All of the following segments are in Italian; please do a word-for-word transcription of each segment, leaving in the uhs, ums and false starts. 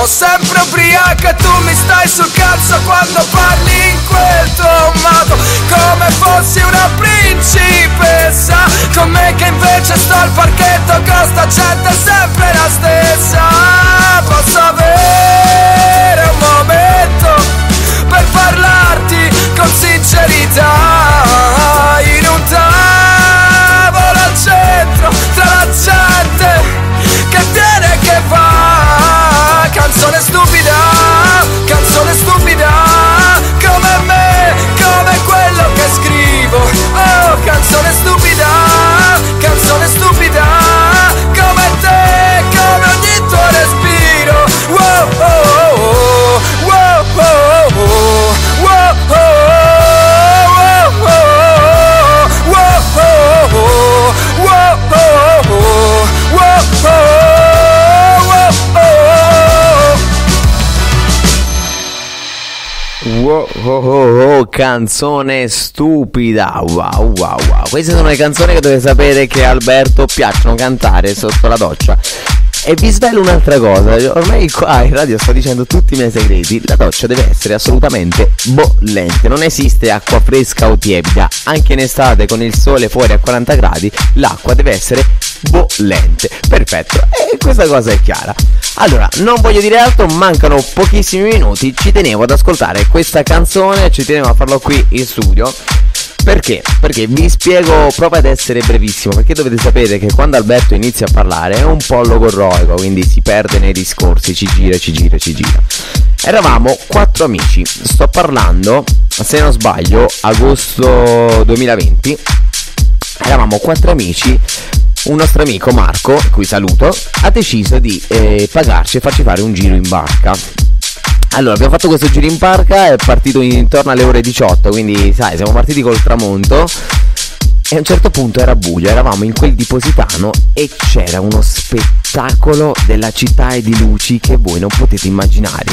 sono sempre ubriaca e tu mi stai sul cazzo quando parli in quel tuo modo, come fossi una principessa, con me che invece sto al parchetto con sta gente sempre la stessa. Posso avere un momento per parlarti con sincerità, in un tavolo al centro tra la gente che viene e che va. Canzone stupida, canzone stupida, come me, come quello che scrivo. Oh, canzone stupida, canzone stupida, come te, come ogni tuo respiro. Wow, oh, oh, oh, wow, oh, oh, oh, wow, oh, oh, wow, oh, oh, wow, oh, oh, wow, oh. Wow, oh, oh, oh, canzone stupida, wow, wow, wow. Queste sono le canzoni che dovete sapere che a Alberto piacciono cantare sotto la doccia. E vi svelo un'altra cosa, ormai qua in radio sto dicendo tutti i miei segreti. La doccia deve essere assolutamente bollente, non esiste acqua fresca o tiepida. Anche in estate con il sole fuori a quaranta gradi l'acqua deve essere bollente. Perfetto, e questa cosa è chiara. Allora, non voglio dire altro, mancano pochissimi minuti. Ci tenevo ad ascoltare questa canzone, ci tenevo a farlo qui in studio. Perché? Perché vi spiego proprio ad essere brevissimo, perché dovete sapere che quando Alberto inizia a parlare è un po' logorroico, quindi si perde nei discorsi, ci gira, ci gira, ci gira. Eravamo quattro amici, sto parlando, se non sbaglio, agosto duemilaventi. Eravamo quattro amici. Un nostro amico Marco, cui saluto, ha deciso di eh, pagarci e farci fare un giro in barca. Allora, abbiamo fatto questo giro in barca, è partito intorno alle ore diciotto, quindi sai, siamo partiti col tramonto e a un certo punto era buio, eravamo in quel di Positano e c'era uno spettacolo della città e di luci che voi non potete immaginare.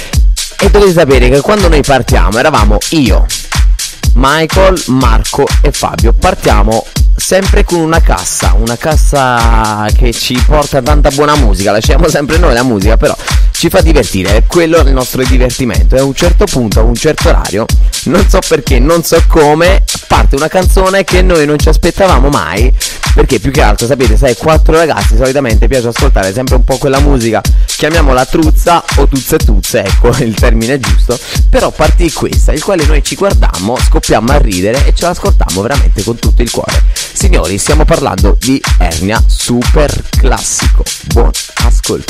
E dovete sapere che quando noi partiamo eravamo io, Michael, Marco e Fabio. Partiamo sempre con una cassa, una cassa che ci porta tanta buona musica, lasciamo sempre noi la musica, però ci fa divertire, è quello il nostro divertimento. E a un certo punto, a un certo orario, non so perché, non so come, parte una canzone che noi non ci aspettavamo mai, perché più che altro, sapete, sai, quattro ragazzi solitamente piace ascoltare sempre un po' quella musica, chiamiamola truzza o tuzza e tuzza, ecco il termine giusto, però partì questa, il quale noi ci guardammo, scoppiamo a ridere e ce l'ascoltammo veramente con tutto il cuore. Signori, stiamo parlando di Ernia, super classico. Buon ascolto.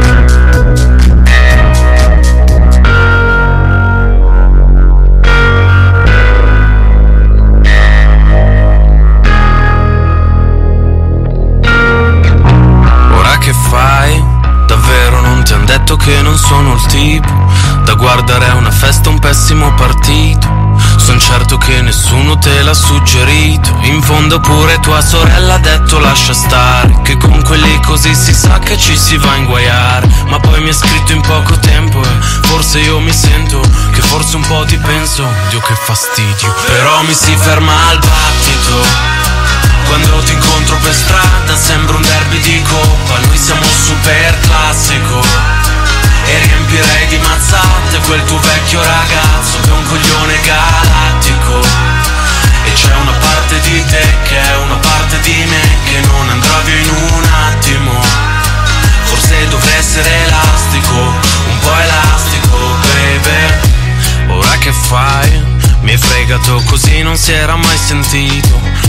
Ora che fai? Davvero non ti han detto che non sono il tipo da guardare a una festa, un pessimo partito. Son certo che nessuno te l'ha suggerito. In fondo pure tua sorella ha detto lascia stare, che con quelli così si sa che ci si va a inguaiare. Ma poi mi ha scritto in poco tempo e forse io mi sento che forse un po' ti penso. Dio che fastidio. Però mi si ferma al battito quando ti incontro per strada, sembra un derby di coppa. Noi siamo un super classico e riempirei di mazzate quel tuo vecchio ragazzo che è un coglione galattico. E c'è una parte di te che è una parte di me che non andrà via in un attimo. Forse dovrei essere elastico, un po' elastico, baby. Ora che fai? Mi hai fregato così, non si era mai sentito.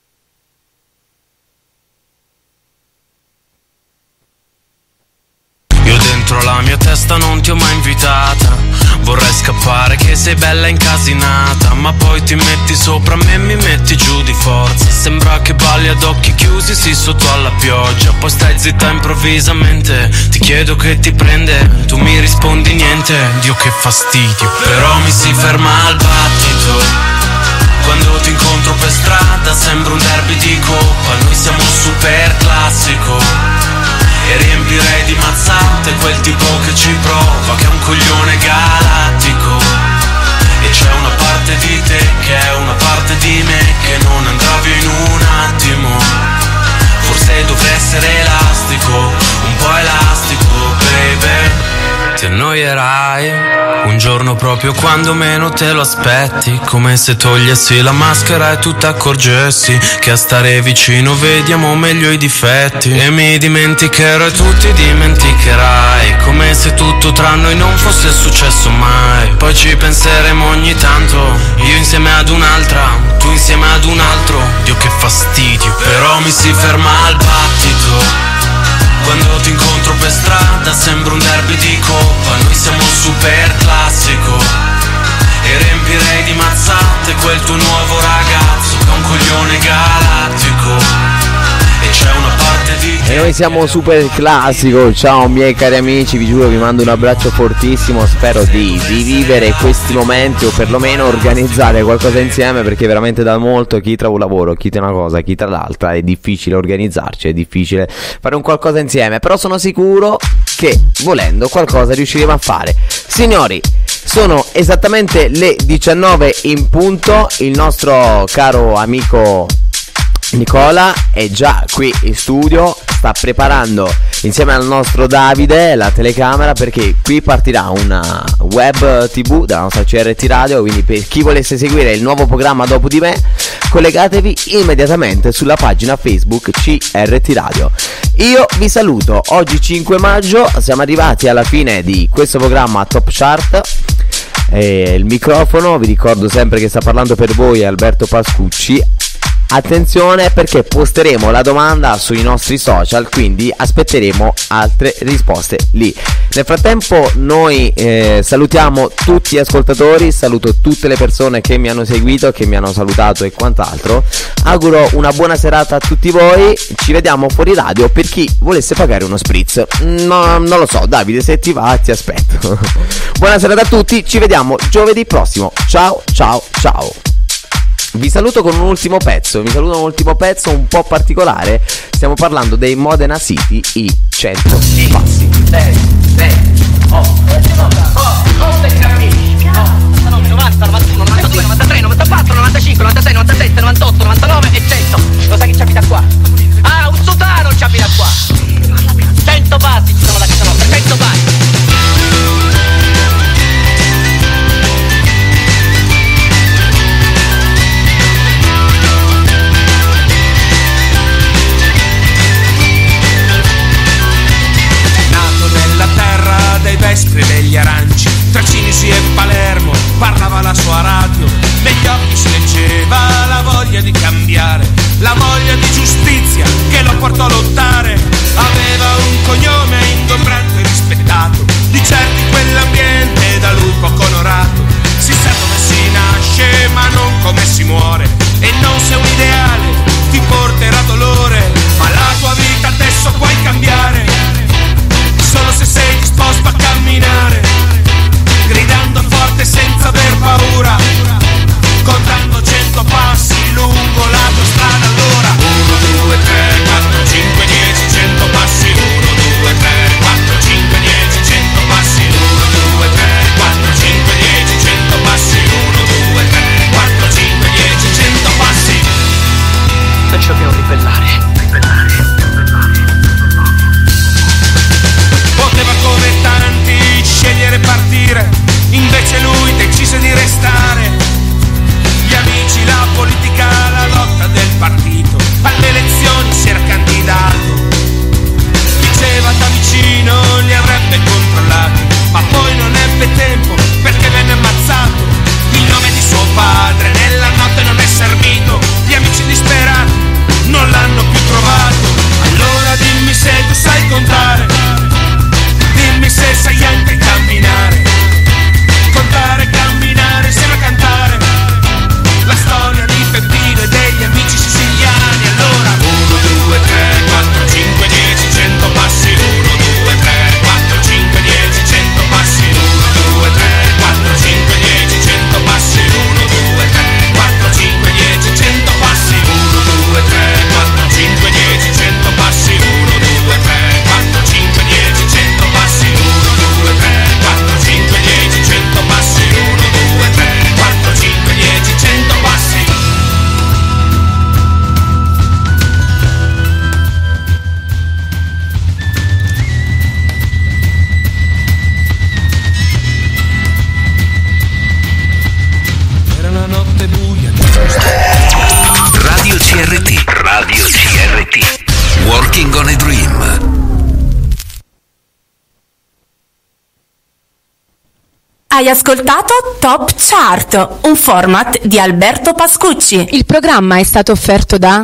Dentro la mia testa non ti ho mai invitata, vorrei scappare che sei bella incasinata, ma poi ti metti sopra me e mi metti giù di forza. Sembra che balli ad occhi chiusi, sì, sotto alla pioggia. Poi stai zitta improvvisamente, ti chiedo che ti prende, tu mi rispondi niente. Dio che fastidio. Però mi si ferma al battito quando ti incontro per strada, sembra un derby di coppa. Noi siamo un super classico e riempirei di mazzate quel tipo che ci prova, che è un coglione galattico. E c'è una parte di te che è una parte di me che non andrà via in un attimo. Forse dovrei essere elastico, un po' elastico, baby. annoierai un giorno proprio quando meno te lo aspetti, come se togliessi la maschera e tu ti accorgessi che a stare vicino vediamo meglio i difetti. E mi dimenticherò e tu ti dimenticherai, come se tutto tra noi non fosse successo mai. Poi ci penseremo ogni tanto, io insieme ad un'altra, tu insieme ad un altro. Dio che fastidio, però mi si ferma al battito. Quando ti incontro per strada sembra un derby di coppa. Noi siamo un super classico e riempirei di mazzate quel tuo nuovo ragazzo che è un coglione galattico. E c'è una parte di te. E noi siamo super classico. Ciao miei cari amici, vi giuro vi mando un abbraccio fortissimo. Spero di, di vivere questi momenti o perlomeno organizzare qualcosa insieme, perché veramente da molto chi tra un lavoro, chi tra una cosa, chi tra l'altra è difficile organizzarci, è difficile fare un qualcosa insieme. Però sono sicuro che volendo qualcosa riusciremo a fare. Signori, sono esattamente le diciannove in punto. Il nostro caro amico Nicola è già qui in studio, sta preparando insieme al nostro Davide la telecamera, perché qui partirà una web tv della nostra C R T Radio, quindi per chi volesse seguire il nuovo programma Dopo di me collegatevi immediatamente sulla pagina Facebook C R T Radio. Io vi saluto, oggi cinque maggio, siamo arrivati alla fine di questo programma Top Chart. E il microfono, vi ricordo sempre che sta parlando per voi Alberto Pascucci. Attenzione, perché posteremo la domanda sui nostri social, quindi aspetteremo altre risposte lì. Nel frattempo noi eh, salutiamo tutti gli ascoltatori, saluto tutte le persone che mi hanno seguito, che mi hanno salutato e quant'altro. Auguro una buona serata a tutti voi, ci vediamo fuori radio per chi volesse pagare uno spritz. No, non lo so, Davide, se ti va ti aspetto. Buona serata a tutti, ci vediamo giovedì prossimo. Ciao ciao ciao. Vi saluto con un ultimo pezzo, vi saluto un ultimo pezzo un po' particolare. Stiamo parlando dei Modena City, i cento passi. sei, sei, otto, nove, novanta, novantuno, novantadue, novantatré, novantaquattro, novantacinque, novantasei, novantasette, novantotto, novantanove e cento. Lo sai chi ci abita qua? Ah, un sudano ci abita qua. cento passi ci sono da casa nostra, cento passi. Dei vespri e degli aranci, tra Cinisi e Palermo parlava la sua radio, negli occhi si leggeva la voglia di cambiare, la voglia di giustizia che lo portò a lottare. Aveva un cognome ingombrante e rispettato, di certo in quell'ambiente da lui poco onorato. Si sa dove si nasce ma non come si muore, e non se un ideale ti porterà dolore, ma la tua vita adesso puoi cambiare solo se sei disposto a camminare, gridando forte senza aver paura, contando cento passi lungo la tua strada. Allora uno, due, tre, quattro, cinque, dieci, cento passi. Uno, due, tre, quattro, cinque, dieci, cento passi. Uno, due, tre, quattro, cinque, dieci, cento passi. Uno, due, tre, quattro, cinque, dieci, cento passi. E ci dobbiamo ribellare, ribellare. Poteva come tanti scegliere partire, invece lui decise di restare. Gli amici, la politica, la lotta del partito, alle elezioni si era candidato. Diceva da vicino li avrebbe controllati, ma poi non ebbe tempo perché venne ammazzato. Il nome di suo padre nella notte non è servito, gli amici disperati non l'hanno più trovato. Allora dimmi se tu sai contare, dimmi se sai anche camminare, contare, camminare, sembra it. Working on a Dream. Hai ascoltato Top Chart, un format di Alberto Pascucci. Il programma è stato offerto da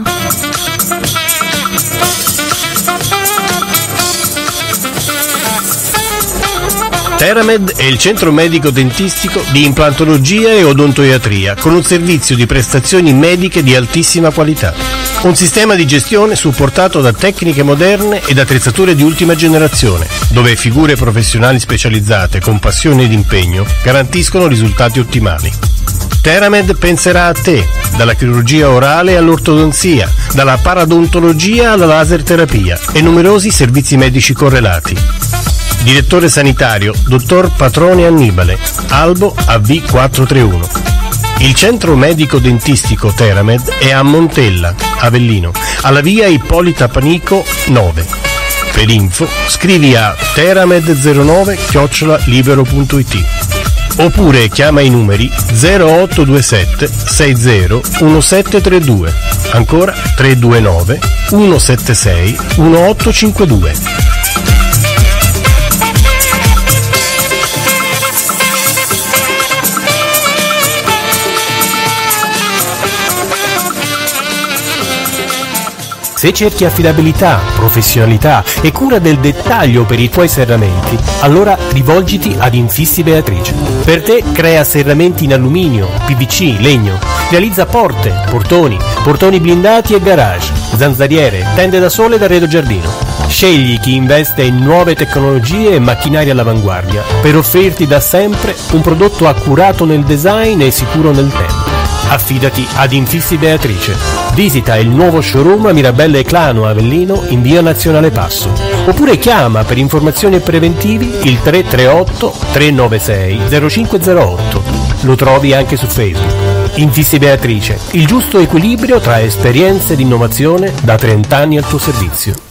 Theramed è il centro medico dentistico di implantologia e odontoiatria con un servizio di prestazioni mediche di altissima qualità. Un sistema di gestione supportato da tecniche moderne ed attrezzature di ultima generazione, dove figure professionali specializzate con passione ed impegno garantiscono risultati ottimali. Theramed penserà a te, dalla chirurgia orale all'ortodonzia, dalla paradontologia alla laser terapia e numerosi servizi medici correlati. Direttore sanitario, dottor Patrone Annibale, Albo A V quattrocentotrentuno. Il centro medico dentistico Theramed è a Montella, Avellino, alla via Ippolita Panico nove. Per info scrivi a theramed zero nove chiocciola libero punto it oppure chiama i numeri zero otto due sette sei zero uno sette tre due, ancora tre due nove uno sette sei uno otto cinque due. Se cerchi affidabilità, professionalità e cura del dettaglio per i tuoi serramenti, allora rivolgiti ad Infissi Beatrice. Per te crea serramenti in alluminio, P V C, legno, realizza porte, portoni, portoni blindati e garage, zanzariere, tende da sole ed arredo giardino. Scegli chi investe in nuove tecnologie e macchinari all'avanguardia per offrirti da sempre un prodotto accurato nel design e sicuro nel tempo. Affidati ad Infissi Beatrice. Visita il nuovo showroom a Mirabelle Eclano Avellino in via Nazionale Passo. Oppure chiama per informazioni e preventivi il tre tre otto tre nove sei zero cinque zero otto. Lo trovi anche su Facebook. Infissi Beatrice, il giusto equilibrio tra esperienze ed innovazione da trenta anni al tuo servizio.